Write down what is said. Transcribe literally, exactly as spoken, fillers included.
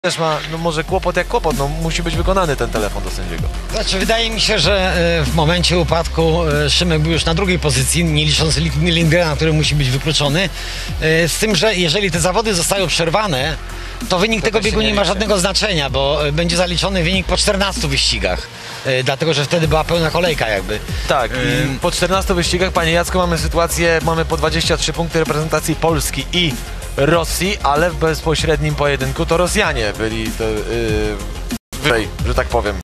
też ma, no może kłopot jak kłopot, no musi być wykonany ten telefon do sędziego. Znaczy, wydaje mi się, że w momencie upadku Szymek był już na drugiej pozycji, nie licząc Lindgrena, który musi być wykluczony. Z tym, że jeżeli te zawody zostają przerwane, to wynik to tego biegu nie, nie ma żadnego znaczenia, bo będzie zaliczony wynik po czternastu wyścigach. Dlatego, że wtedy była pełna kolejka jakby. Tak, i po czternastu wyścigach, panie Jacku, mamy sytuację, mamy po dwadzieścia trzy punkty reprezentacji Polski i Rosji, ale w bezpośrednim pojedynku to Rosjanie byli to, yy, wyżej, że tak powiem.